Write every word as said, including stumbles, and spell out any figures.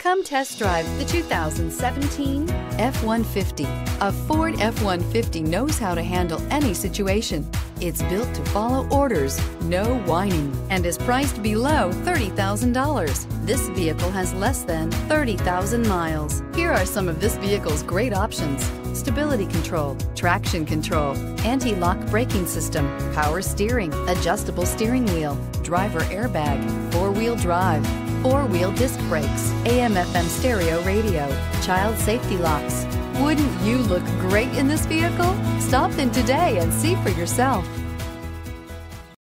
Come test drive the two thousand seventeen F one fifty. A Ford F one fifty knows how to handle any situation. It's built to follow orders, no whining, and is priced below thirty thousand dollars. This vehicle has less than thirty thousand miles. Here are some of this vehicle's great options: stability control, traction control, anti-lock braking system, power steering, adjustable steering wheel, driver airbag, four-wheel drive, four-wheel disc brakes, A M F M stereo radio, child safety locks. Wouldn't you look great in this vehicle? Stop in today and see for yourself.